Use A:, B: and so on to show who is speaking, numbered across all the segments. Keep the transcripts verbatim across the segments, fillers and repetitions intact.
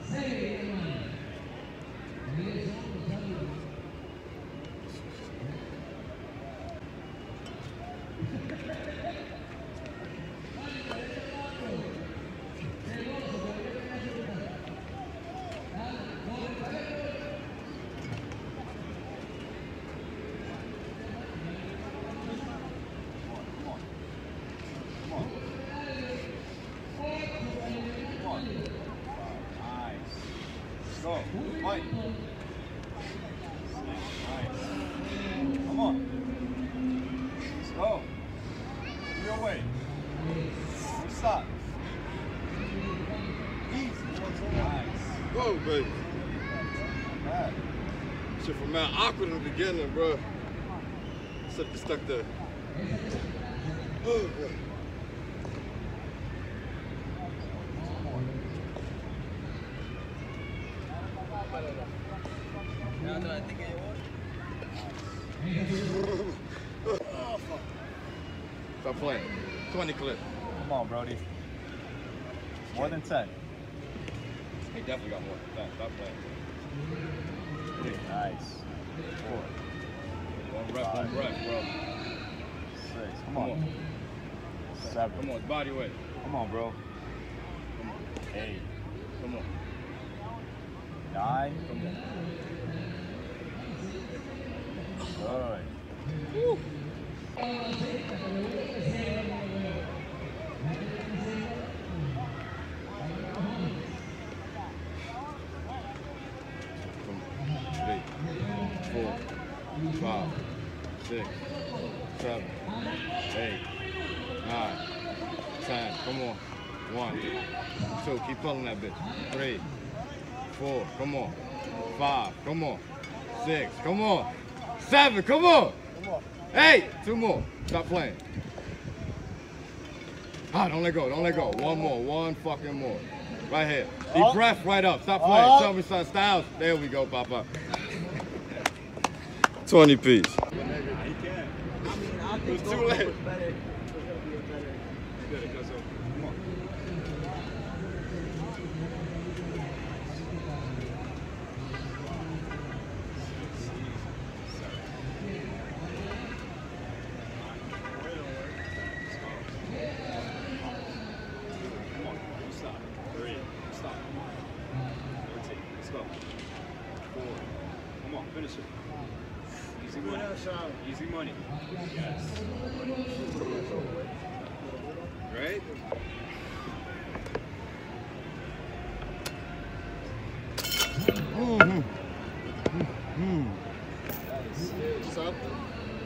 A: Go. Fight. Nice. Come on. Let's go. Your way. Don't stop. Easy. Nice.
B: Go, baby.
A: Bad.
B: Shit from Mount awkward in the beginning, bro. Stuck, stuck there. Oh, boy. Stop playing. twenty clip.
A: Come on, Brody. More than ten.
B: He definitely got more than ten. Stop playing.
A: Nice. Four.
B: One rep,
A: Five.
B: one rep, bro.
A: Six. Come,
B: Come
A: on.
B: on.
A: Seven.
B: Come on, body weight.
A: Come on, bro.
B: Come on.
A: Eight.
B: Come on.
A: Nine.
B: Come on.
A: Good.
B: Woo. Three, four, five, six, seven, eight, nine, ten. Come on. One, two. Keep pulling that bitch. Three, four. Come on. Five. Come on. Six. Come on. Seven. Come on. Eight. Two more. Stop playing. Ah, don't let go. Don't let go. One more. One fucking more. Right here. Deep
A: Oh.
B: breath. Right up. Stop playing.
A: Oh.
B: Show me some styles. There we go, Papa. twenty piece.
A: He can.
C: I mean, I think
B: It's too
C: Goku
B: late.
C: was better. It was gonna be a better.
A: Good, it goes over. Come on. Come on, don't stop. Three, stop. Rotate. Let's go. Four. Come on, finish it. Easy money. Easy money. Yes. Right?
B: Mm-hmm. Mm-hmm.
A: Something.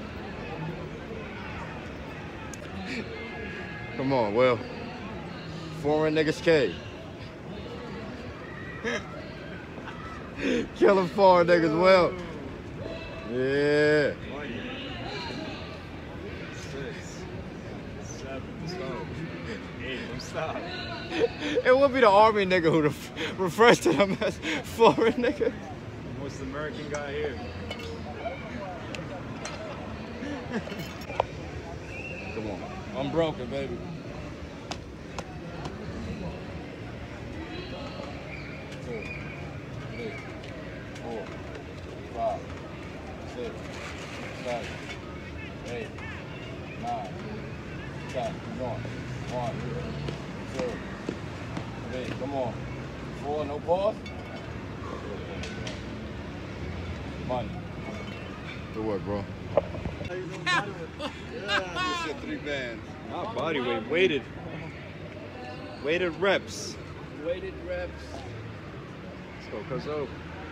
B: Come on, Will. Foreign niggas K. Killing foreign niggas, Will. Yeah.
A: Six. Seven. Let's go. Eight. Don't stop.
B: It would be the army nigga who ref refers to them as foreign nigga.
A: Most American guy here.
B: Come on. I'm broken, baby. Two, three, four, five, six, seven, eight, nine, ten. Keep going. One, two, three. Come on. Four, no pause. Money. Good work, bro. You said three bands.
A: Not body weight, weighted. Weighted reps.
C: Weighted reps.
A: Let's go, Kozo.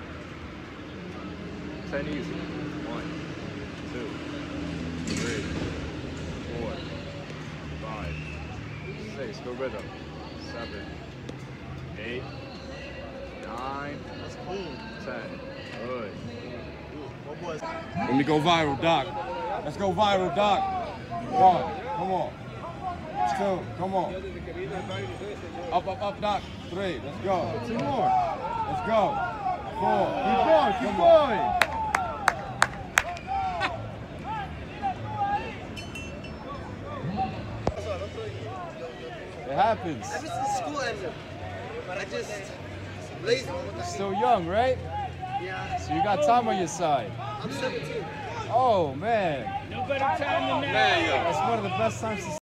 A: Ten easy. One, two, three, four, five, six. Go rhythm. Seven, eight, nine,
C: That's clean.
A: ten. Good.
C: What was?
B: Let me go viral, Doc. Let's go viral, Doc. One, come on. Two, come on. Up, up, up, Doc. Three, let's go. Two more. Let's go. Four.
A: Keep going, keep
B: Come
A: going.
B: on. It happens.
C: Ever since school ended, but I just Lazy one with the
B: Still young, right?
C: Yeah.
B: So you got time on your side.
C: I'm seventeen.
B: Oh, man.
D: No better time than that.
B: That's one of the best times to